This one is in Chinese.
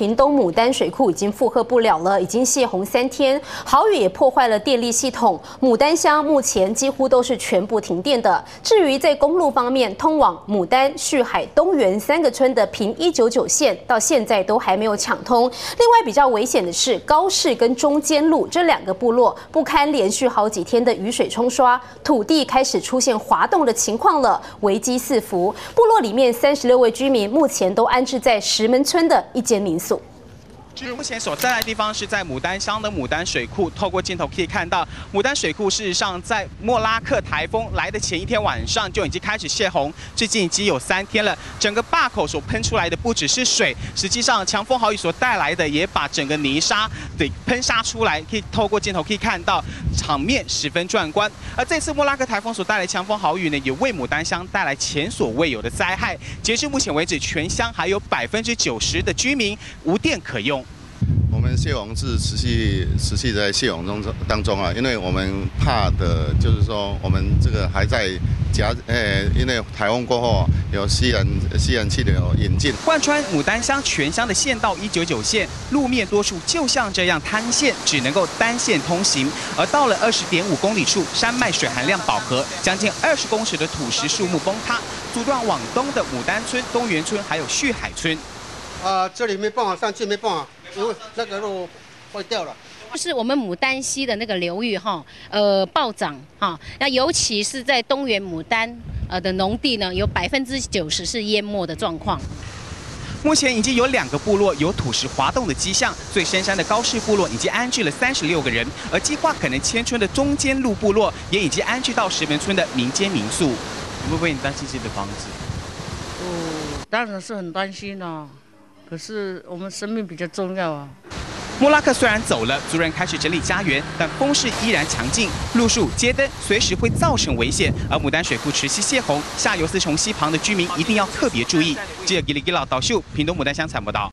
屏东牡丹水库已经负荷不了了，已经泄洪3天，豪雨也破坏了电力系统，牡丹乡目前几乎都是全部停电的。至于在公路方面，通往牡丹、旭海、东源3个村的平199线到现在都还没有抢通。另外比较危险的是高市跟中间路这2个部落不堪连续好几天的雨水冲刷，土地开始出现滑动的情况了，危机四伏。部落里面36位居民目前都安置在石门村的一间民宿。 目前所在的地方是在牡丹乡的牡丹水库。透过镜头可以看到，牡丹水库事实上在莫拉克台风来的前一天晚上就已经开始泄洪，至今已经有3天了。整个坝口所喷出来的不只是水，实际上强风豪雨所带来的也把整个泥沙给喷洒出来。可以透过镜头可以看到，场面十分壮观。而这次莫拉克台风所带来强风豪雨呢，也为牡丹乡带来前所未有的灾害。截至目前为止，全乡还有90%的居民无电可用。 我们泄洪是持续在泄洪当中啊，因为我们怕的就是说，我们这个还在因为台风过后有西南气流引进， 贯穿牡丹乡全乡的县道199线，路面多处就像这样滩线，只能够单线通行。而到了20.5公里处，山脉水含量饱和，将近20公尺的土石树木崩塌，阻断往东的牡丹村、东源村还有旭海村。 这里没办法上去，没办法。 因为那个路坏掉了， 就是我们牡丹溪的那个流域暴涨哈，那尤其是在东源牡丹的农地呢，有90%是淹没的状况。 目前已经有2个部落有土石滑动的迹象，最深山的高士部落已经安置了36个人，而计划可能迁村的中间路部落也已经安置到石门村的民间民宿。会不会很担心自己的房子？ 当然是很担心啊。 可是我们生命比较重要啊。 莫拉克虽然走了，族人开始整理家园，但风势依然强劲，路树、街灯随时会造成危险。而牡丹水库持续泄洪，下游4重溪旁的居民一定要特别注意。记者吉里吉老导秀，屏东牡丹乡采报道。